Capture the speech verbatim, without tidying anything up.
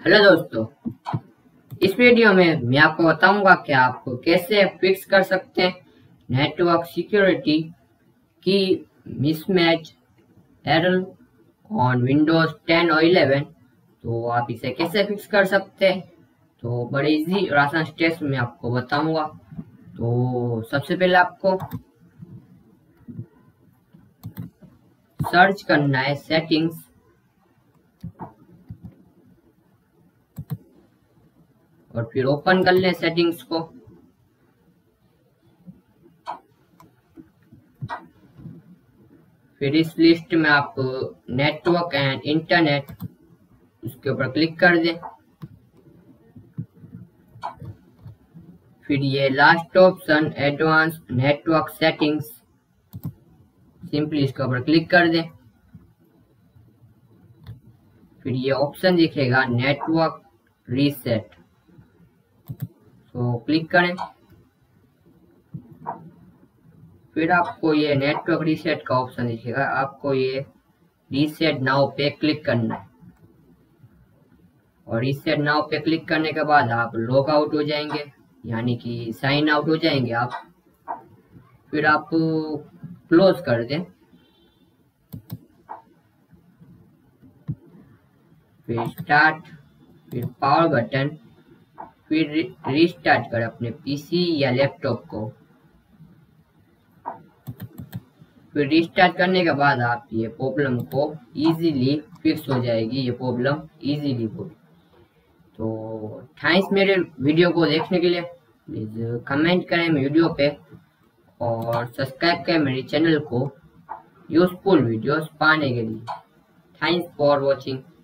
Hello दोस्तों, इस video में मैं आपको बताऊंगा कि आप कैसे फिक्स कर सकते हैं नेटवर्क सिक्योरिटी की mismatch error on Windows ten और इलेवन। तो आप इसे कैसे फिक्स कर सकते हैं, तो बड़े इजी और आसान स्टेप्स में आपको बताऊंगा। तो सबसे पहले आपको सर्च करना है सेटिंग्स, और फिर ओपन कर लें सेटिंग्स को। फिर इस लिस्ट में आप नेटवर्क एंड इंटरनेट उसके ऊपर क्लिक कर दें। फिर ये last option advance network settings, simply इसके ऊपर क्लिक कर दें। फिर ये ऑप्शन दिखेगा नेटवर्क रीसेट, तो क्लिक करें। फिर आपको ये नेटवर्क रीसेट का ऑप्शन दिखेगा, आपको ये रीसेट नाउ पे क्लिक करना है। और रीसेट नाउ पे क्लिक करने के बाद आप लॉग आउट हो जाएंगे, यानी कि साइन आउट हो जाएंगे आप। फिर आप क्लोज कर दें। फिर स्टार्ट, फिर पावर बटन, फिर रीस्टार्ट करें अपने पीसी या लैपटॉप को। फिर रीस्टार्ट करने के बाद आप ये प्रॉब्लम को इजीली फिक्स हो जाएगी, ये प्रॉब्लम इजीली होगी। तो थैंक्स मेरे वीडियो को देखने के लिए। प्लीज कमेंट करें मेरे वीडियो पे और सब्सक्राइब करें मेरे चैनल को यूजफुल वीडियोस पाने के लिए। Thanks for watching.